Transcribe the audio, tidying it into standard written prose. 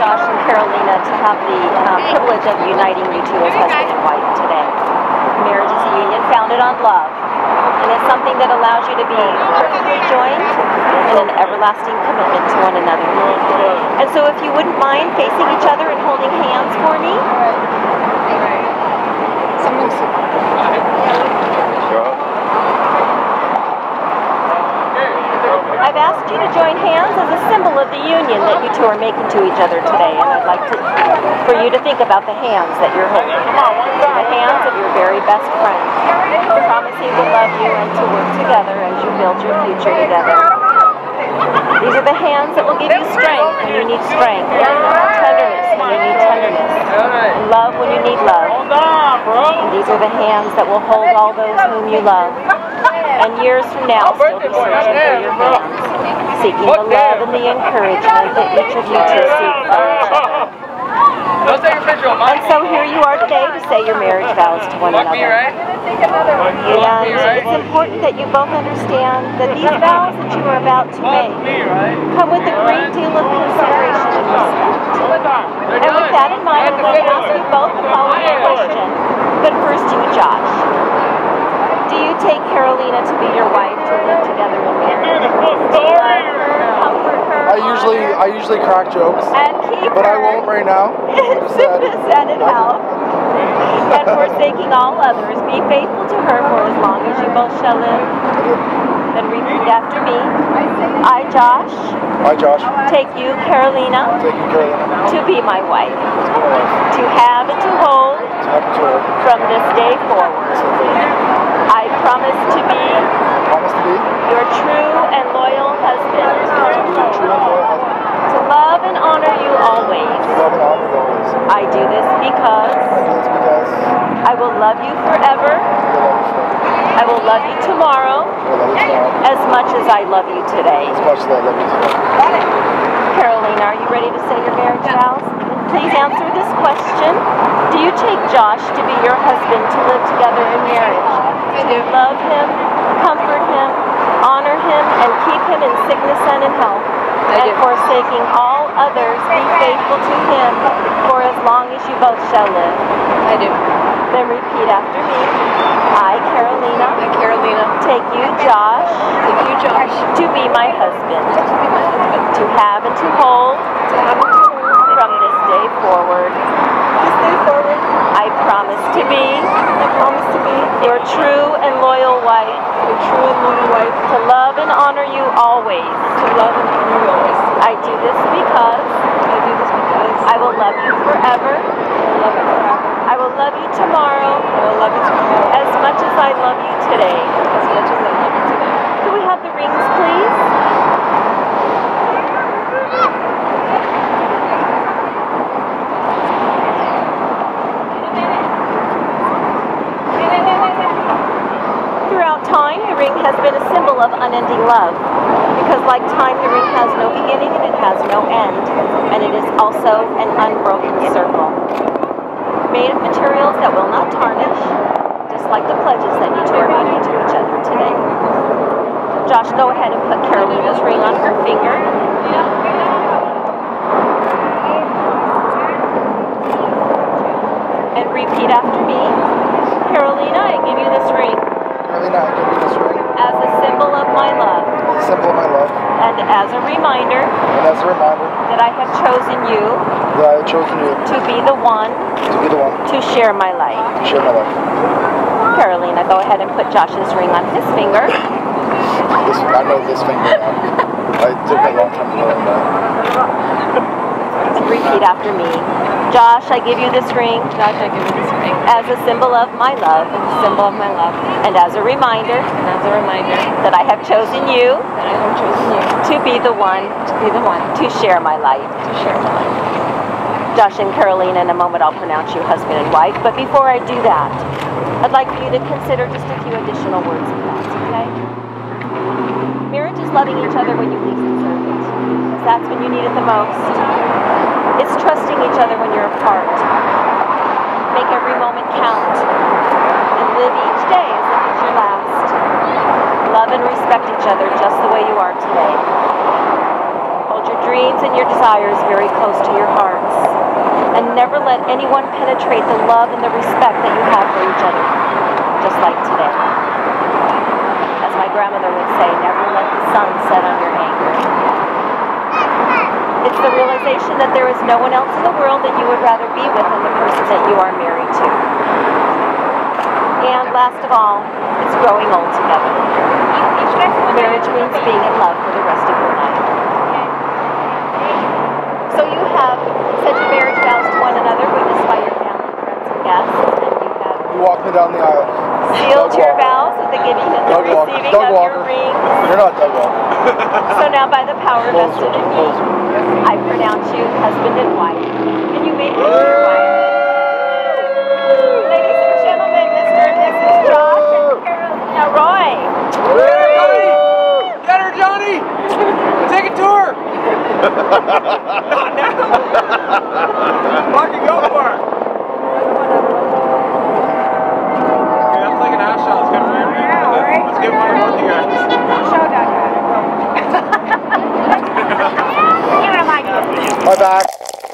Josh and Carolina to have the privilege of uniting you two as husband and wife today. Marriage is a union founded on love, and it's something that allows you to be perfectly joined in an everlasting commitment to one another. And so if you wouldn't mind facing each other and holding hands for me. I've asked you to join hands as a symbol of the union that you two are making to each other today, and I'd like for you to think about the hands that you're holding. The hands of your very best friend, promising to love you and to work together as you build your future together. These are the hands that will give you strength when you need strength, tenderness when you need tenderness, and love when you need love. And these are the hands that will hold all those whom you love. And years from now, still be searching for your hands, seeking the love and the encouragement that each of you two seek for each other. And so here you are today to say your marriage vows to one another. And it's important that you both understand that these vows that you are about to make come with a great deal of consideration and respect. And with that in mind, I'm going to ask you both the following question. But first you, Josh. Do you take Carolina to be your wife to live together in marriage? Comfort her, I usually crack jokes, and keep but I won't right now. In sickness and in health, and forsaking all others, be faithful to her for as long as you both shall live. Then repeat after me. I, Josh. I, Josh. Take you, Carolina. Take you, Carolina. To be my wife. To have and to hold. From this day forward. I promise to be your true and loyal husband. To love and honor you always. I do this because I will love you forever. I will love you tomorrow as much as I love you today. Carolina, are you ready to say your marriage vows? Please answer this question. Do you take Josh to be your husband to live together in marriage? To love him, comfort him, honor him, and keep him in sickness and in health, and forsaking all others, be faithful to him for as long as you both shall live? I do. Then repeat after me. I, Carolina. I, Carolina. Take you, Josh. Take you, Josh. To be my husband. To be my husband. To have and to hold. To have and to hold. From this day forward. This day forward. I promise to be. I promise to be. Your true and loyal wife. Your true and loyal wife. To love and honor you always. To love and honor you always. I do this because. I will love you forever. I will love you forever. I will love you tomorrow. I will love you tomorrow. As much as I love you today. As much as I love you today. Can we have the rings, please? Throughout time, the ring has been a symbol of unending love. Because like time, the ring has no beginning and it has no end. And it is also an unbroken circle. Made of materials that will not tarnish, just like the pledges that you two are making to each other today. Josh, go ahead and put Carolina's ring on her finger. And repeat after me. Carolina, I give you this ring. Carolina, I give you this ring. As a symbol of my love. As a symbol of my love. And as a reminder. And as a reminder. That I have chosen you. That I have chosen you. To be the one. To be the one. To share my life. To share my life. Carolina, go ahead and put Josh's ring on his finger. I know this finger now. I took a long time to learn that. Repeat after me. Josh, I give you this ring. Josh, I give you this ring. As a symbol of my love. As a symbol of my love. And as a reminder. And as a reminder. That I have chosen you. That I have chosen you. To be the one. To be the one. To share my life. To share my life. Josh and Carolina, in a moment I'll pronounce you husband and wife. But before I do that, I'd like for you to consider just a few additional words of thoughts, okay? Marriage is loving each other when you least deserve it. Because that's when you need it the most. It's trusting each other when you're apart. Make every moment count. And live each day as if it's your last. Love and respect each other just the way you are today. Hold your dreams dreams and your desires very close to your hearts. And never let anyone penetrate the love and the respect that you have for each other, just like today. As my grandmother would say, never let the sun set on your anger. It's the realization that there is no one else in the world that you would rather be with than the person that you are married to. And last of all, it's growing old together. Marriage means being in love for the rest of your life. So you have said your marriage vows to one another, witnessed by your family, friends, and guests, and you have You walked me down the aisle. sealed your vows with the giving and the Doug Walker. receiving Doug of Walker. your rings. You're not Doug Walker. So now by the power Closer, vested in me, closer. I pronounce you husband and wife, and you may be your wife. Ladies and gentlemen, Mr. and Mrs. Josh and Carolina Roy. Get her, Johnny! Take a tour! Not now! Why don't you go for it? Okay, that's like an ass shot. Let's get one of Let's get one of both you guys. My back.